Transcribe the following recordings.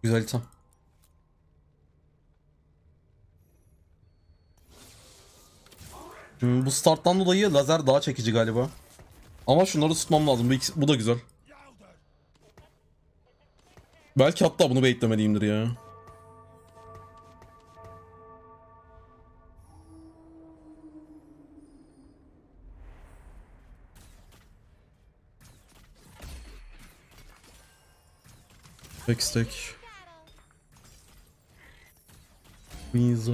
Güzel item. Bu starttan dolayı lazer daha çekici galiba. Ama şunları tutmam lazım. Bu da güzel. Belki hatta bunu baitlemeliyimdir ya. Backstack. Guinzo.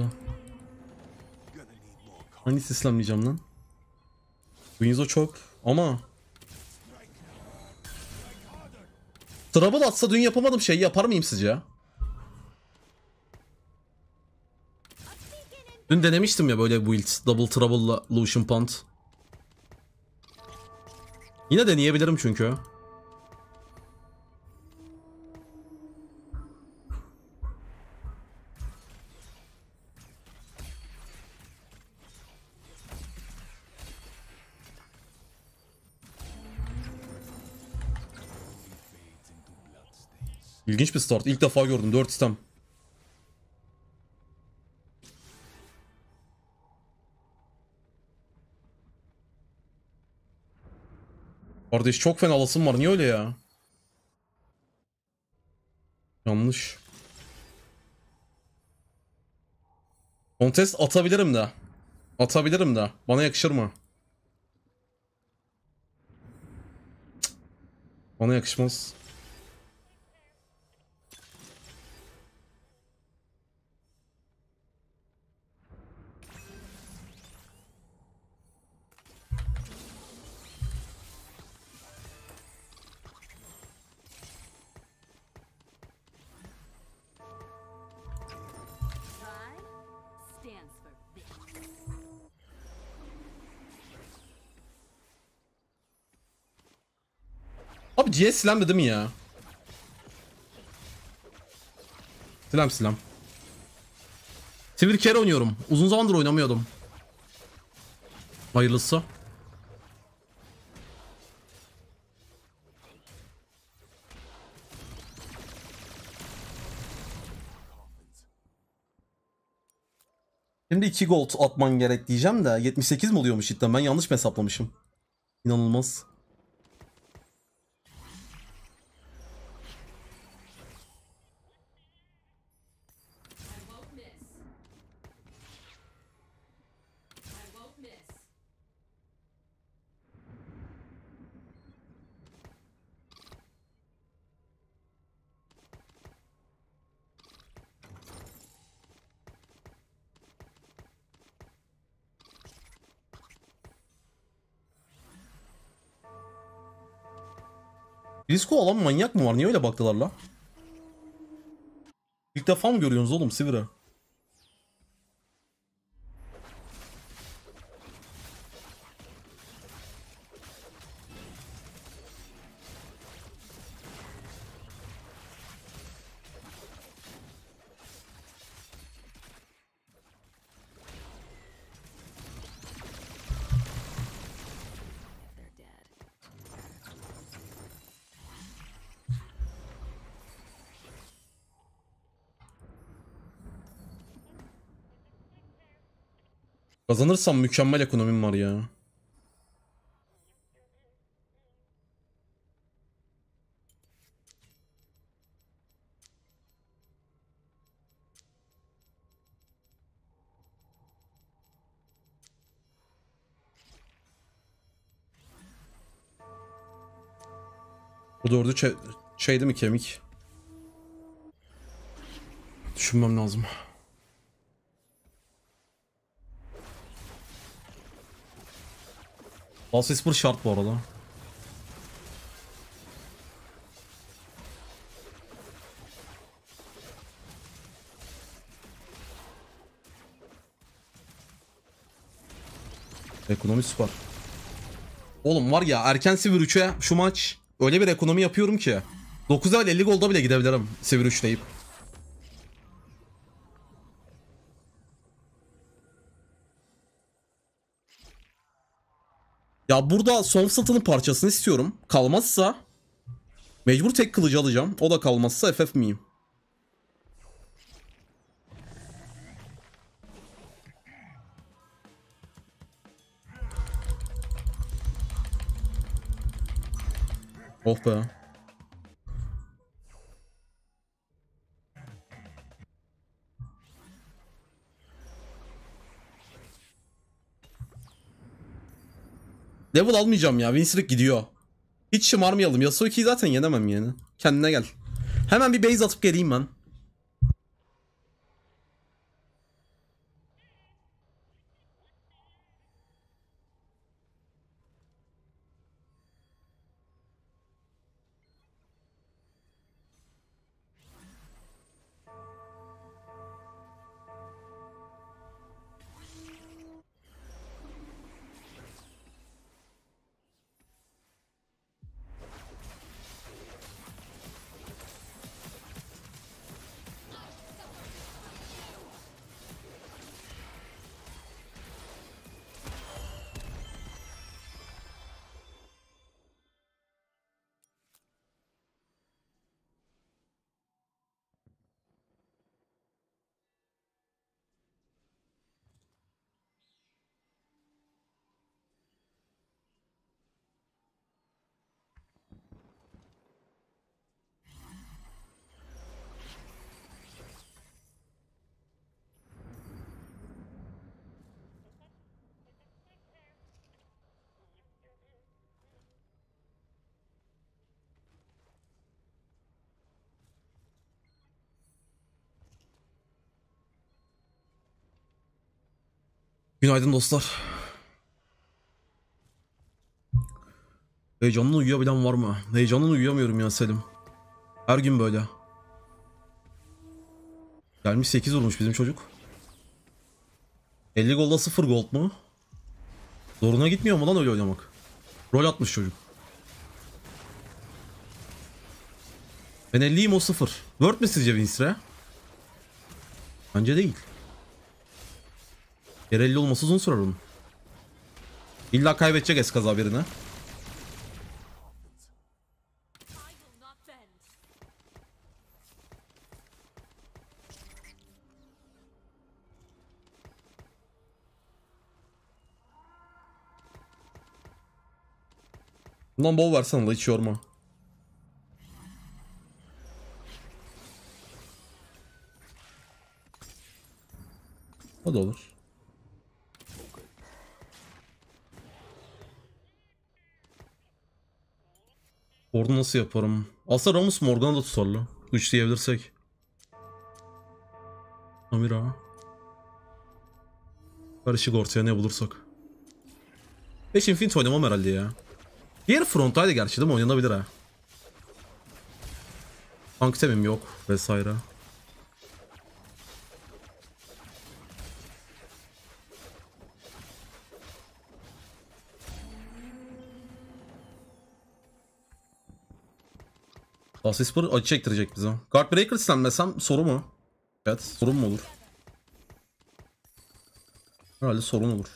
Hangi sistemleyeceğim lan? Guinzo çok ama Trouble atsa dün yapamadım şeyi yapar mıyım sizce? Dün denemiştim ya böyle build. Double Trouble'la Lucian Pant. Yine deneyebilirim çünkü. İlginç bir start. İlk defa gördüm. 4 item. Kardeş çok fena alasım var. Niye öyle ya? Yanlış. Contest atabilirim de. Atabilirim de. Bana yakışır mı? Cık. Bana yakışmaz. Abi CS silah dedim ya. Silah. Sivir kere oynuyorum. Uzun zamandır oynamıyordum. Hayırlısı. Şimdi 2 gold atman gerek diyeceğim de 78 mi oluyormuş cidden? Ben yanlış mı hesaplamışım? İnanılmaz. Risko alan manyak mı var? Niye öyle baktılar la? İlk defa mı görüyorsunuz oğlum Sivir'i? Kazanırsam mükemmel ekonomim var ya. Bu dördü şey değil mi kemik? Düşünmem lazım. Pulse Whisper şart bu arada. Ekonomi süper. Oğlum var ya erken Sivir 3'e şu maç öyle bir ekonomi yapıyorum ki 9 level 50 golda bile gidebilirim Sivir 3 deyip. Ya burada son satının parçasını istiyorum. Kalmazsa mecbur tek kılıcı alacağım. O da kalmazsa FF miyim? Oh be. Level almayacağım ya. Winsrick gidiyor. Hiç şımarmayalım. Yasuo 2'yi zaten yenemem yani. Kendine gel. Hemen bir base atıp geleyim ben. Günaydın dostlar. Heyecanla uyuyabilen var mı? Heyecanla uyuyamıyorum ya Selim. Her gün böyle. Gelmiş 8 vurmuş bizim çocuk. 50 golda 0 gold mu? Zoruna gitmiyor mu lan öyle oynamak? Rol atmış çocuk. Ben 50'yim, o 0. Word mi sizce Winsre? Bence değil. Yer 50 olması uzun sürer onun. İlla kaybedecek eskaza birini. Bundan bol versene la, hiç yorma. O da olur. Orada nasıl yaparım? Aslında Ramus Morgan'a da tutarlı. 3 diyebilirsek. Amira. Karışık ortaya ne bulursak. 5 Infinite oynamam herhalde ya. Diğer frontaydı gerçi değil mi? Oynanabilir ha. Tank temim yok vesaire. Asisper acı çektirecek bize. Guardbreaker istenmesem soru mu? Evet, sorun mu olur? Herhalde sorun olur.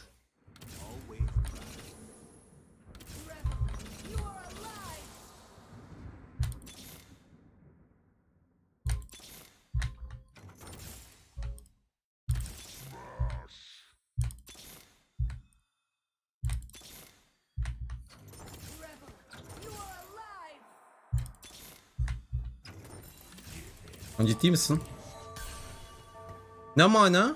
Lan ciddi misin? Ne mana?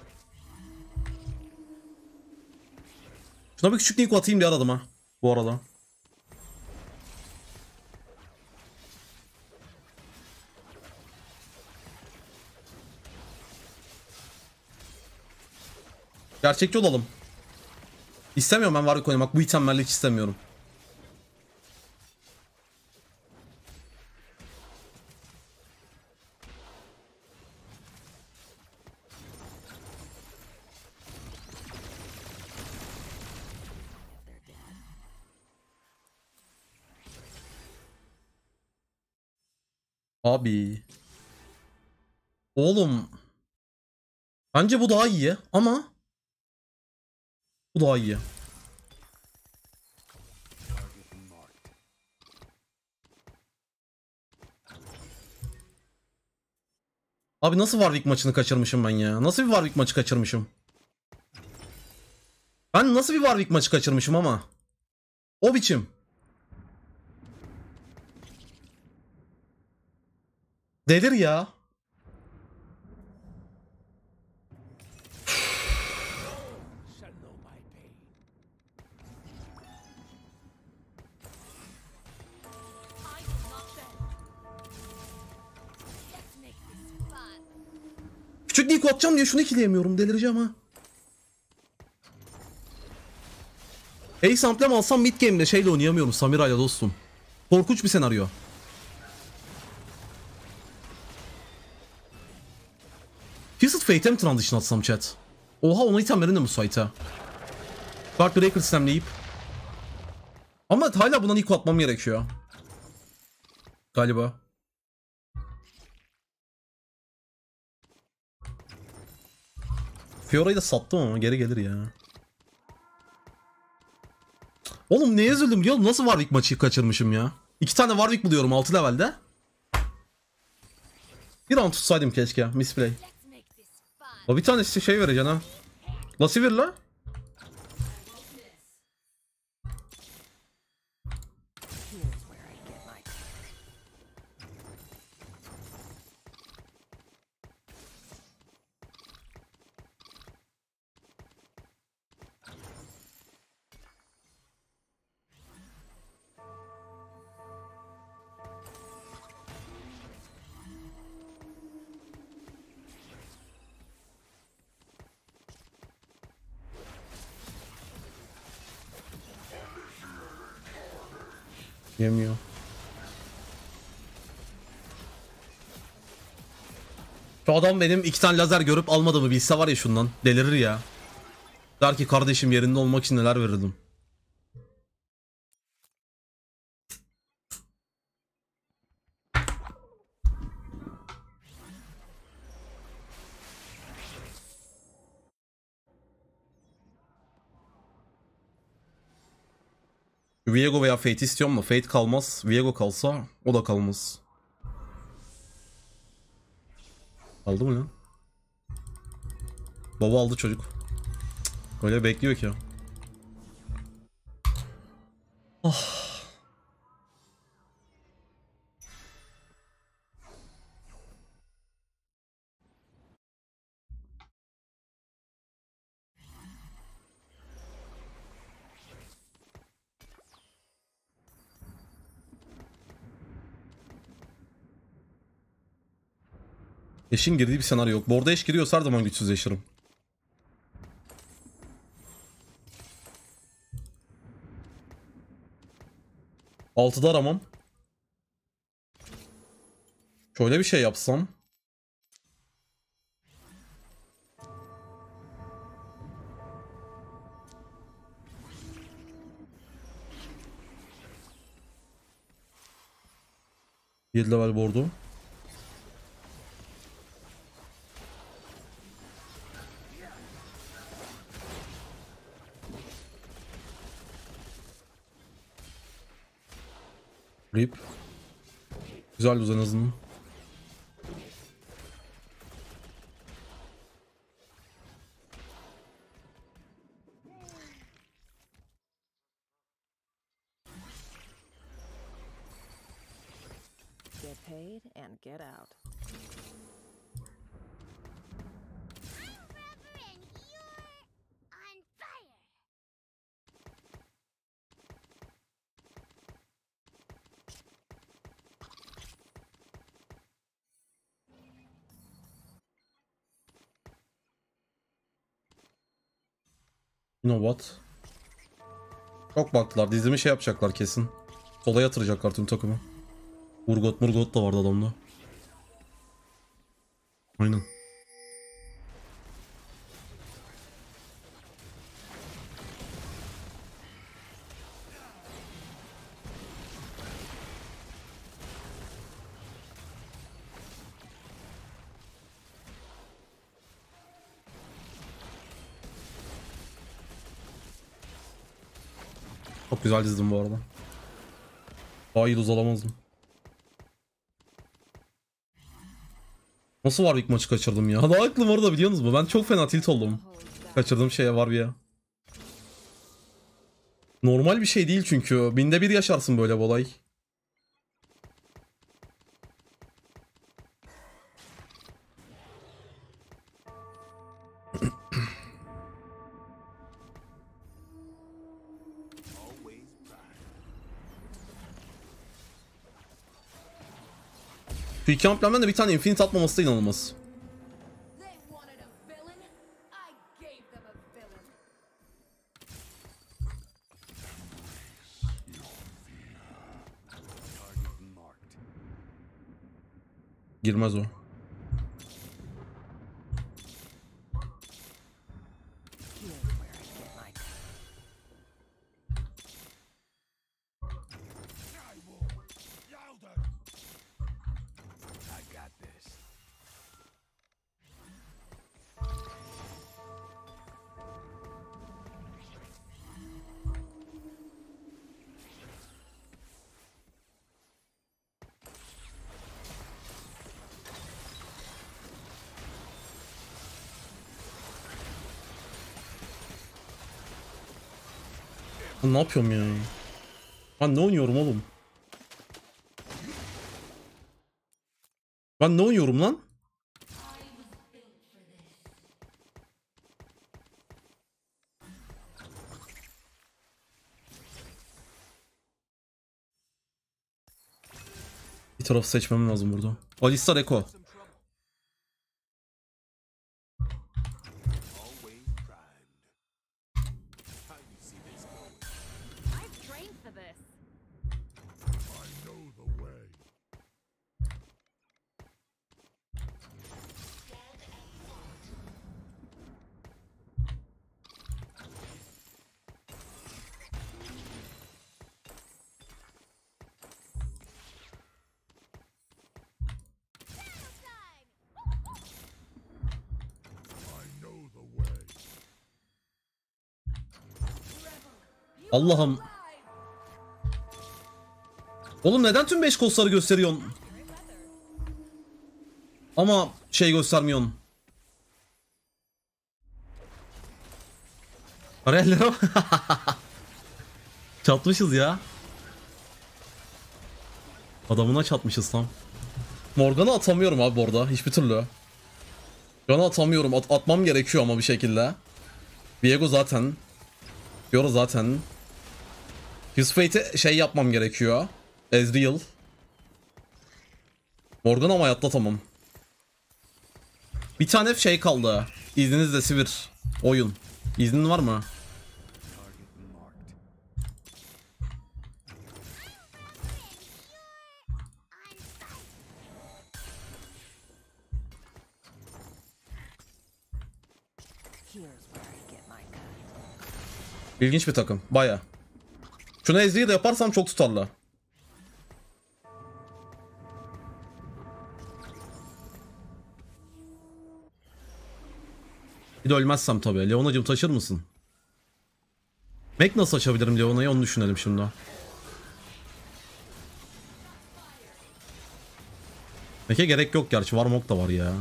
Şuna bir küçük Niko atayım diye aradım ha. Bu arada. Gerçekçi olalım. İstemiyorum ben Warwick oynamak. Bu itemlerle hiç istemiyorum. Abi. Oğlum. Bence bu daha iyi ama bu daha iyi. Abi nasıl Warwick maçını kaçırmışım ben ya? Nasıl bir Warwick maçı kaçırmışım? Ben nasıl bir Warwick maçı kaçırmışım ama? O biçim. Delir ya. Küçük Nico atacağım diye şunu ikileyemiyorum. Delireceğim ha. Ace amplem alsam mid game'de şeyle oynayamıyorum. Samira'yla dostum. Korkunç bir senaryo. Twisted Fate'e mi transition atsam chat? Oha, ona itemlerin de müsait ha. Dark Breaker sistemleyip. Ama hala buna Nico atmam gerekiyor. Galiba. Fiora'yı da sattım ama geri gelir ya. Oğlum neye üzüldüm biliyor musun? Nasıl Warwick maçı kaçırmışım ya? 2 tane Warwick buluyorum 6 levelde. Bir round tutsaydım keşke. Misplay. O bir tane şey vereceksin ha. Lasivir la. Yemiyor. Şu adam benim 2 tane lazer görüp almadığımı bilse var ya şundan. Delirir ya. Der ki kardeşim yerinde olmak için neler verirdim. Viego veya Fate istiyorum ama Fate kalmaz. Viego kalsa o da kalmaz. Aldı mı lan? Baba aldı çocuk. Cık, öyle bekliyor ki. Oh. Eşin girdiği bir senaryo yok. Borda eş giriyorsa her zaman güçsüzleşirim. Altıda aramam. Şöyle bir şey yapsam. Bir level board'u. Rip. Güzel düzen en azından. Get paid and get out. You know what? Çok baktılar. Dizimi şey yapacaklar kesin. Sola yatıracaklar tüm takımı. Murgot da vardı adamda. Aynen. Çok güzel dizdim bu arada. Daha iyi doz alamazdım. Nasıl Warwick maçı kaçırdım ya? Daha aklım orada biliyorsunuz mu? Ben çok fena tilt oldum. Kaçırdığım şeye var ya. Normal bir şey değil çünkü. Binde bir yaşarsın böyle bir olay. Şu iki amblemden de bir tane infinite atmaması da inanılmaz. They wanted a villain. I gave them a villain. Girmez o. Ne yapıyorum ya? Ben ne oynuyorum oğlum? Ben ne oynuyorum lan? Bir taraf seçmem lazım burada. Alistar Eko. I've trained for this. Allah'ım. Oğlum neden tüm 5 kolları gösteriyorsun? Ama şey göstermiyorsun. Arayellere çatmışız ya. Adamına çatmışız tam. Morgan'ı atamıyorum abi bu arada hiçbir türlü. Can'ı atamıyorum. Atmam gerekiyor ama bir şekilde. Viego zaten. Fiora zaten. His Fate'e şey yapmam gerekiyor. Ezreal. Morgan ama hayatta tamam. Bir tane şey kaldı. İzninizle Sivir. Oyun. İznin var mı? Here's where I get my cut. İlginç bir takım. Baya. Şunu Ezreal de yaparsam çok tutarlı. Bir de ölmezsem tabii. Leona'cım taşır mısın? Mac nasıl açabilirim Leona'yı onu düşünelim şimdi. Mac'e gerek yok gerçi. Warmog da var ya.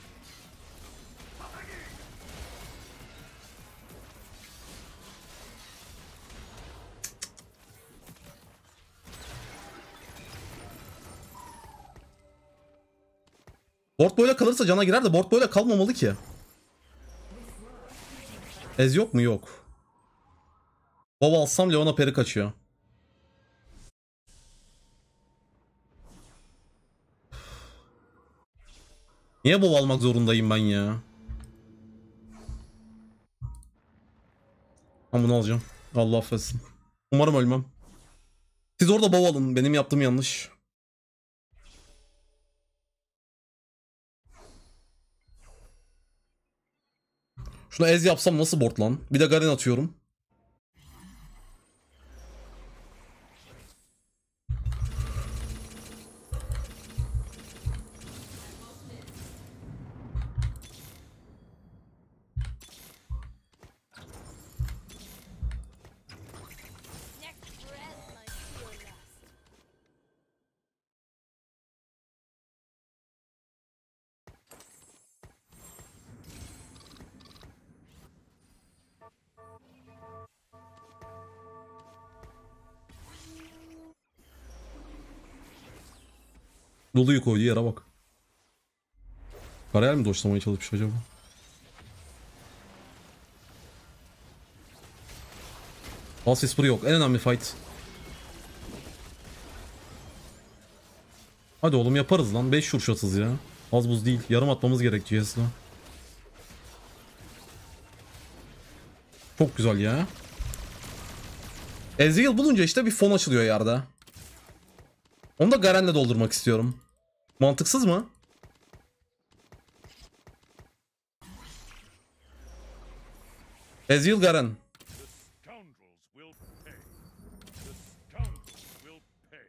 Board böyle kalırsa cana girer de board böyle kalmamalı ki. Ez yok mu? Yok. Baba alsam Leona peri kaçıyor. Niye baba almak zorundayım ben ya? Ben bunu alacağım. Allah affetsin. Umarım ölmem. Siz orada baba alın. Benim yaptığım yanlış. Şunu ez yapsam nasıl board lan? Bir de Garen atıyorum. Next breath might be your last. Lulu'yu koyduğu yere bak. Karayel mi doşlamaya çalışmış acaba? Pulse Whisper yok. En önemli fight. Hadi oğlum yaparız lan. 5 şurşatız ya. Az buz değil. Yarım atmamız gerek GS'le. Çok güzel ya. Ezreal bulunca işte bir fon açılıyor yerde. Onu da Garen'le doldurmak istiyorum. Mantıksız mı? Ezreal Garen. Scoundrels will pay. The scoundrels will pay.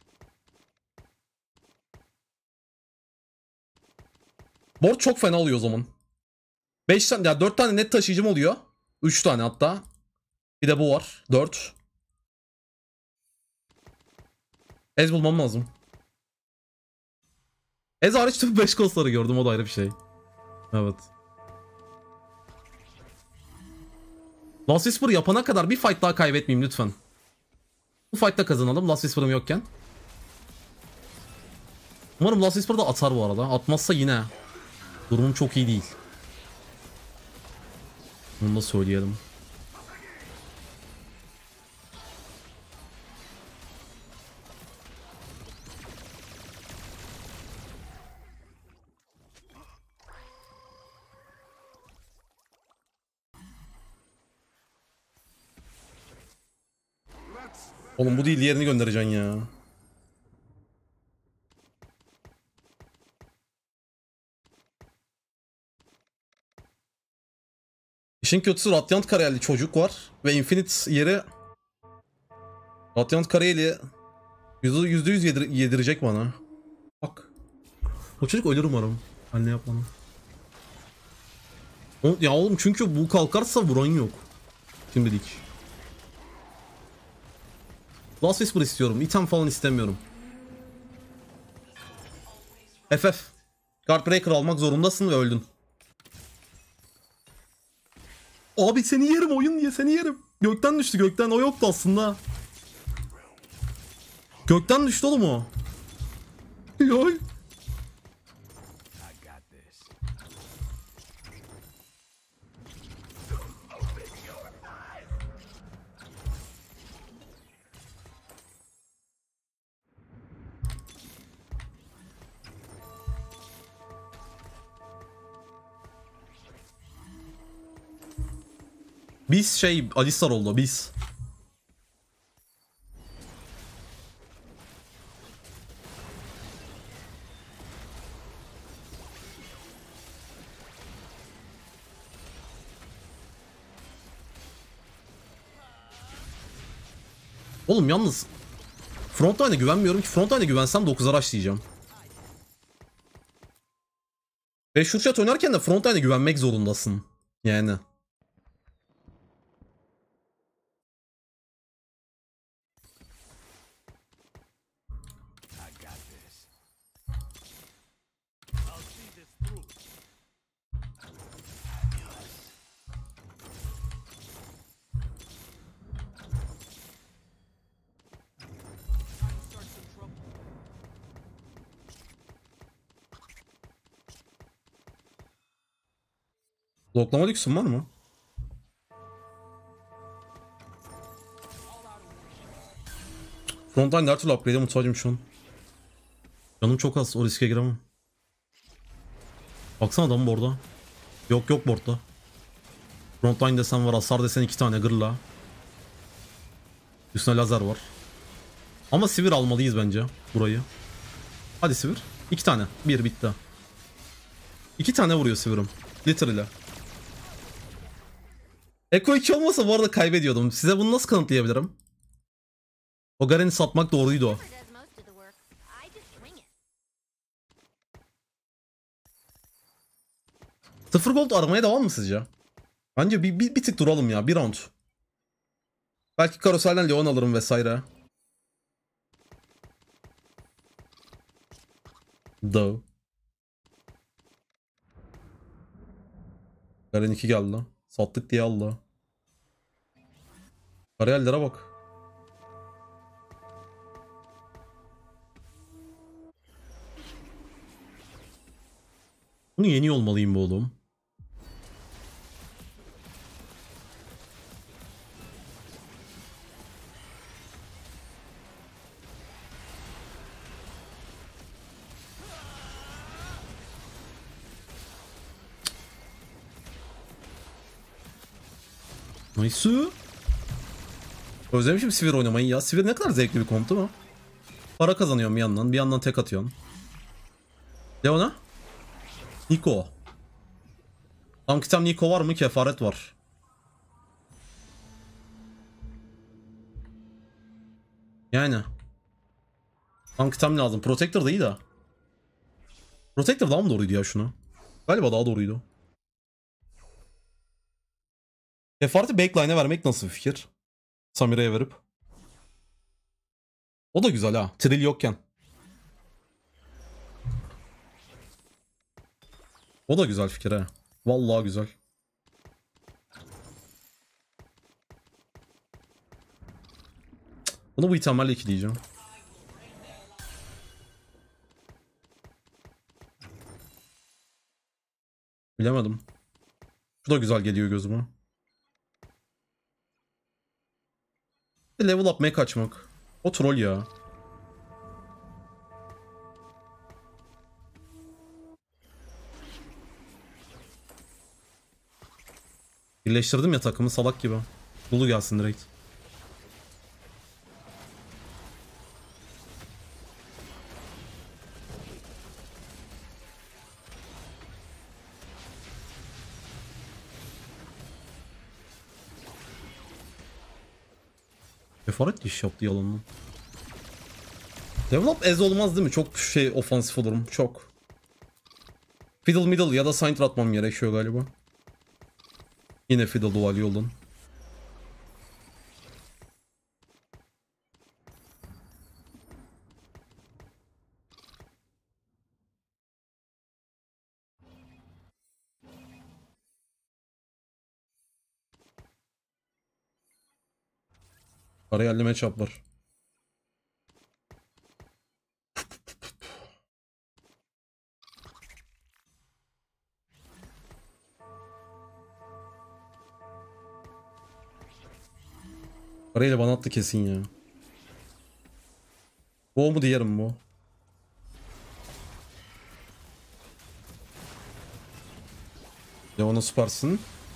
Board çok fena oluyor o zaman. 5 tane ya 4 tane net taşıyıcım oluyor. 3 tane hatta. Bir de bu var. 4. Ez bulmam lazım. Ez hariç tüm 5 kostları gördüm, o da ayrı bir şey. Evet. Last Whisper yapana kadar bir fight daha kaybetmeyeyim lütfen. Bu fight'ta kazanalım Last Whisper'ım yokken. Umarım Last Whisper da atar bu arada. Atmazsa yine durumum çok iyi değil. Bunu da söyleyelim. Oğlum bu değil, diğerini göndereceksin ya. İşin kötüsü Radiant Karayeli çocuk var ve Infinite yeri Radiant Karayeli %100 yedirecek bana. Bak. O çocuk ölür umarım. Anne yapmam. Ya oğlum çünkü bu kalkarsa vuran yok. Şimdilik. Last Whisper istiyorum. Item falan istemiyorum. FF. Guardbreaker almak zorundasın ve öldün. Abi seni yerim, oyun diye seni yerim. Gökten düştü, gökten. O yoktu aslında. Gökten düştü oğlum o. Lol. Biz şey Alistar oldu biz. Oğlum yalnız Frontline'e güvenmiyorum ki. Frontline'e güvensem 9 araç diyeceğim. Ve Shurshot oynarken de Frontline'e güvenmek zorundasın. Yani. Bloklama lüksün var mı? Frontline her türlü upgrade'e muhtacım şu an. Canım çok az, o riske giremem. Baksana adamın borda. Yok borda. Frontline desen var, hasar desen 2 tane gırla. Üstüne lazer var. Ama sivir almalıyız bence burayı. Hadi sivir. 2 tane. 1 bitti. 2 tane vuruyor sivirim. Literally. Eko 2 olmasa bu arada kaybediyordum. Size bunu nasıl kanıtlayabilirim? O Garen'i satmak doğruydu o. Does most of the work. I just swing it. 0 gold aramaya devam mı sizce? Bence bir tık duralım ya. Bir round. Belki karoselden Leon alırım vesaire. Do. Garen 2 geldi lan. Sattık diye aldı. Kariyerlere bak. Bunu yeniyor olmalıyım bu oğlum. Nice. Özlemişim Sivir oynamayı ya. Sivir ne kadar zevkli bir komp değil mi? Para kazanıyorum bir yandan tek atıyorsun. Leona? Niko. Tam kitap Niko var mı? Kefaret var. Yani. Tam kitap lazım. Protector da iyi de. Protector daha mı doğruydu ya şunu? Galiba daha doğruydu. Kefareti backline'e vermek nasıl bir fikir? Samira'ya verip. O da güzel ha. Trill yokken. O da güzel fikir ha. Vallahi güzel. Bunu bu ihtimalle 2 diyeceğim. Bilemedim. Şu da güzel geliyor gözüme. Level up mech açmak. O troll ya. Birleştirdim ya takımı salak gibi. Lulu gelsin direkt. Kefaret iş yaptı yalanla. Develop ez olmaz değil mi? Çok şey ofansif olurum. Çok. Fiddle middle ya da Saint atmam gerekiyor galiba. Yine Fiddle dual yoldan. Karayelli matchup var. Karayelli bana attı kesin ya. Bu mu diyelim bu? Ya ona süpersin.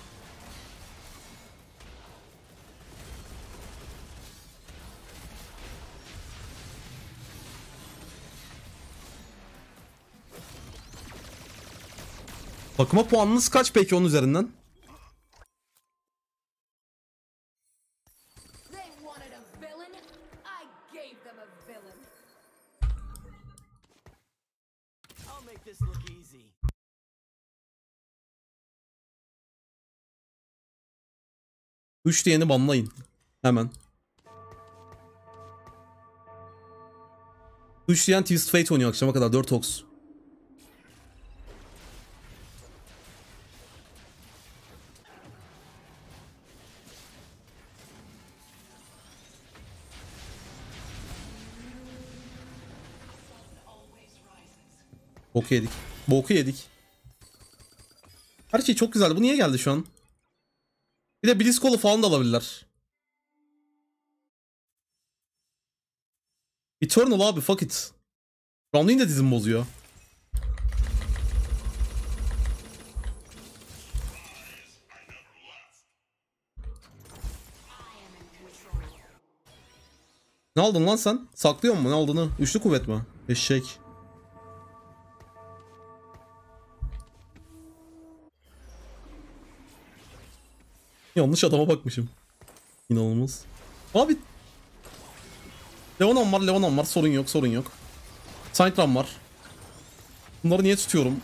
Takıma puanınız kaç peki onun üzerinden? They wanted a villain. I gave them a villain. I'll make this look easy. Üç diyeni banlayın. Hemen. 3 diyen Twist Fate oynuyor akşama kadar 4 ox. Boku yedik. Boku yedik. Her şey çok güzeldi. Bu niye geldi şu an? Bir de Blitzcall'u falan da alabilirler. Eternal abi fuck it. Round'un da dizim bozuyor. Ne aldın lan sen? Saklıyor mu ne aldığını? Üçlü kuvvet mi? Eşek. Yanlış adama bakmışım. İnanılmaz. Abi. Leonan var. Sorun yok. Saintram var. Bunları niye tutuyorum?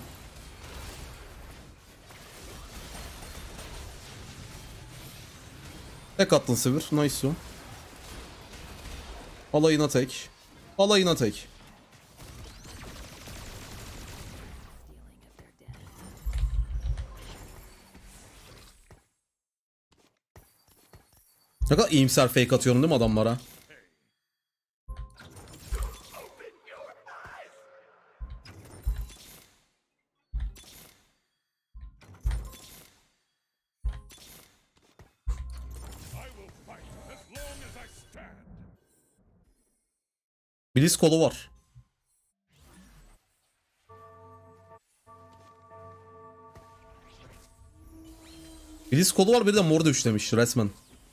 Tek attın Sivir. Nice o. Alayına tek. Ne kadar iyimser fake atıyorum değil mi adamlara? Blitz kolu var. Blitz kolu var, biri de mor da üçlemiş resmen.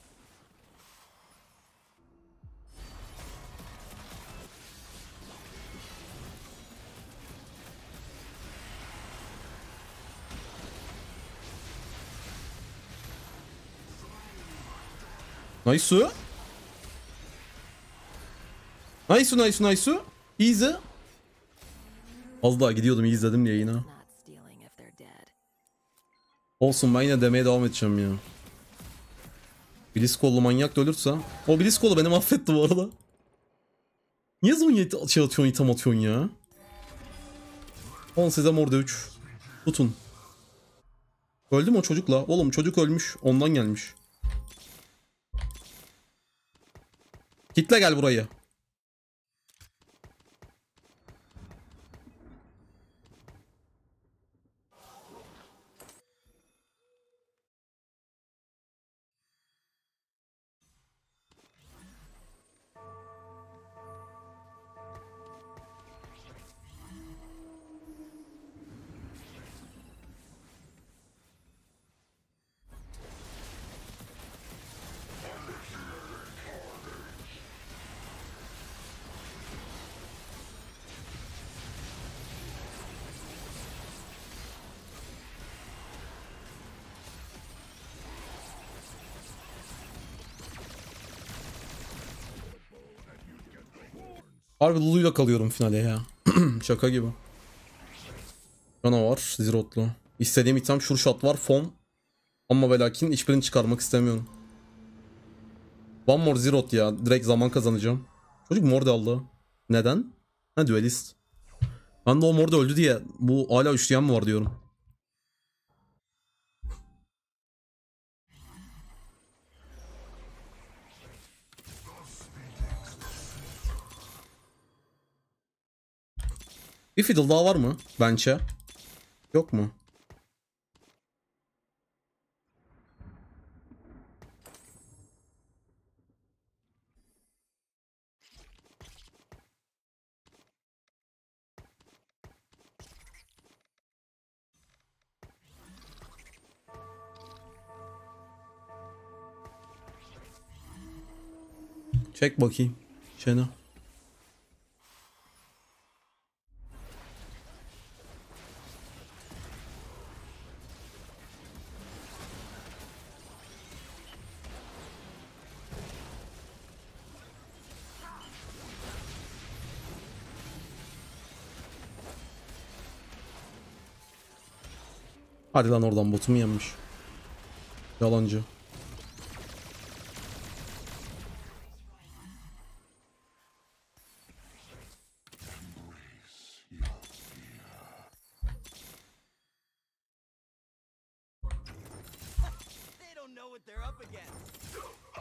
Nice. Nice. Easy. Az daha gidiyordum, iyi izledim yayına. Not stealing if they're dead. Olsun, ben yine demeye devam edeceğim ya. Blitzcall'lu manyak da ölürse. O Blitzcall'u beni mahvetti bu arada. Niye Zonya'ya şey atıyorsun, item atıyorsun ya? 10 size morda 3. Tutun. Öldü mü o çocukla? Oğlum çocuk ölmüş. Ondan gelmiş. Kitle gel burayı. Harbi Lulu'yla kalıyorum finale ya. Şaka gibi. Canavar, Zirotlu. İstediğim item Shurshot var, Fon. Ama ve lakin hiçbirini çıkarmak istemiyorum. One more Zirot ya. Direkt zaman kazanacağım. Çocuk morde aldı. Neden? Ha, duelist. Ben de o morde öldü diye bu hala üçleyen mi var diyorum. Bir fiddle daha var mı? Bench'e. Yok mu? Çek bakayım. Şena. Hadi lan, oradan botumu yenmiş. Yalancı. They don't know what they're up against.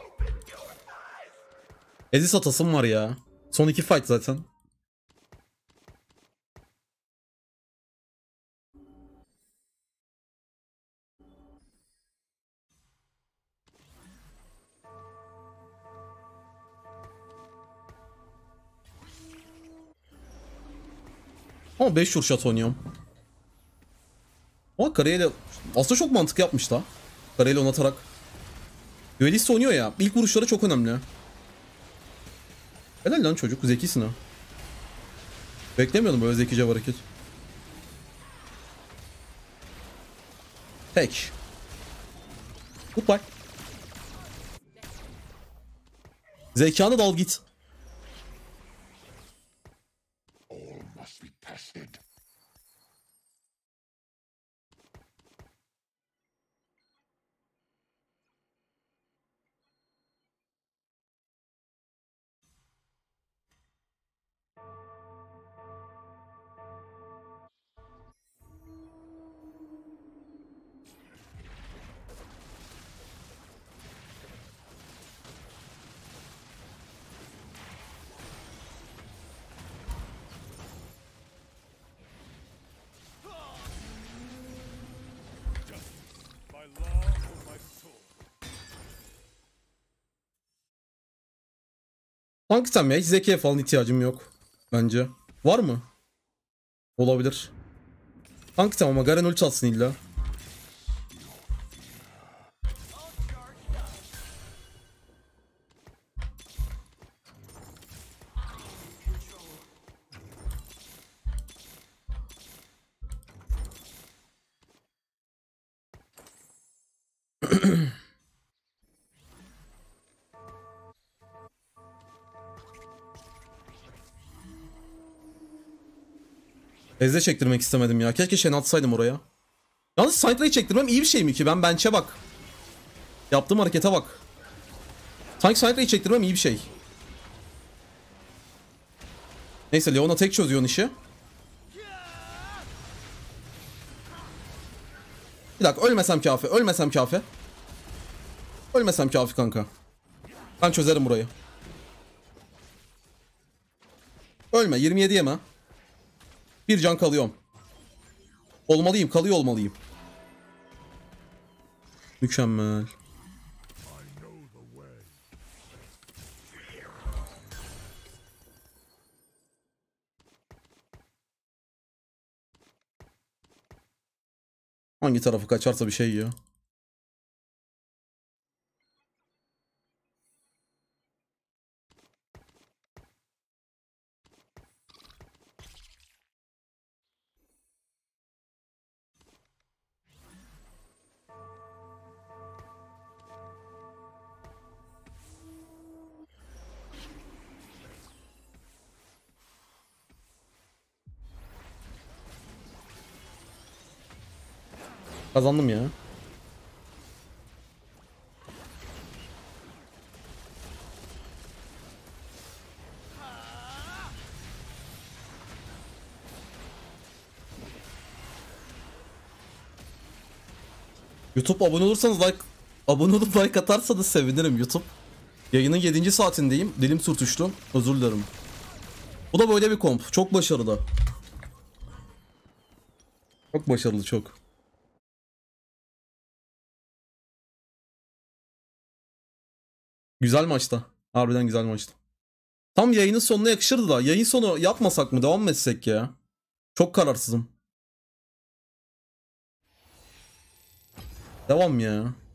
Ezis atasım var ya. Son 2 fight zaten. Ama 5 shot oynuyorum. Ama Karayel'e aslında çok mantıklı yapmış da. Karayel'e onatarak. Duelist oynuyor ya. İlk vuruşları çok önemli. Helal lan çocuk. Zekisin ha. Beklemiyordum böyle zekice bir hareket. Tek. Goodbye. Zekanı dal git. Must be tested. My law or my sword. Tank item ya. Hiç zekiye falan ihtiyacım yok. Bence. Var mı? Olabilir. Tank item ama Garen ulti atsın illa. Ezde çektirmek istemedim ya. Keşke Shen atsaydım oraya. Yalnız Syndra çektirmem iyi bir şey mi ki? Ben bench'e bak. Yaptığım harekete bak. Sanki Syndra'yı çektirmem iyi bir şey. Neyse Leona tek çözüyor işi. Bir dakika ölmesem kafi. Ölmesem kafi. Ölmesem kafi kanka. Ben çözerim burayı. Ölme 27 yeme. Bir can kalıyorum. Olmalıyım, kalıyor olmalıyım. Mükemmel. Hangi tarafı kaçarsa bir şey ya. Kazandım ya. YouTube abone olursanız abone olup like atarsanız sevinirim YouTube. Yayının 7. saatindeyim. Dilim sürtüştü. Özür dilerim. Bu da böyle bir komp. Çok başarılı. Çok başarılı çok. Güzel maçta. Harbiden güzel maçtı. Tam yayının sonuna yakışırdı da. Yayın sonu yapmasak mı? Devam mı etsek ya? Çok kararsızım. Devam ya.